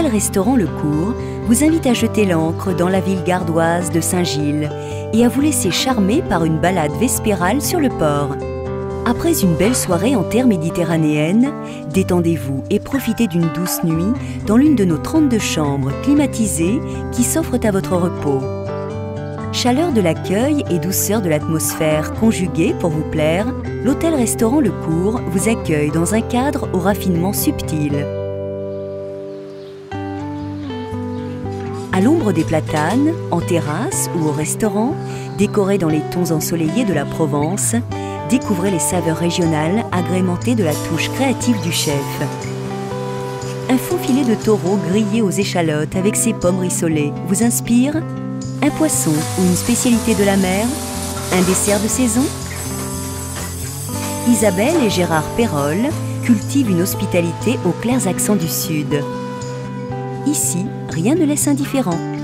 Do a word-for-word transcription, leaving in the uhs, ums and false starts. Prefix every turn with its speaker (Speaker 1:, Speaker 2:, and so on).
Speaker 1: l'hôtel-restaurant Le Cours vous invite à jeter l'ancre dans la ville gardoise de Saint-Gilles et à vous laisser charmer par une balade vespérale sur le port. Après une belle soirée en terre méditerranéenne, détendez-vous et profitez d'une douce nuit dans l'une de nos trente-deux chambres climatisées qui s'offrent à votre repos. Chaleur de l'accueil et douceur de l'atmosphère conjuguées pour vous plaire, l'hôtel-restaurant Le Cours vous accueille dans un cadre au raffinement subtil. À l'ombre des platanes, en terrasse ou au restaurant, décoré dans les tons ensoleillés de la Provence, découvrez les saveurs régionales agrémentées de la touche créative du chef. Un faux filet de taureau grillé aux échalotes avec ses pommes rissolées vous inspire? Un poisson ou une spécialité de la mer? Un dessert de saison? Isabelle et Gérard Perrol cultivent une hospitalité aux clairs accents du Sud. Ici, rien ne laisse indifférent.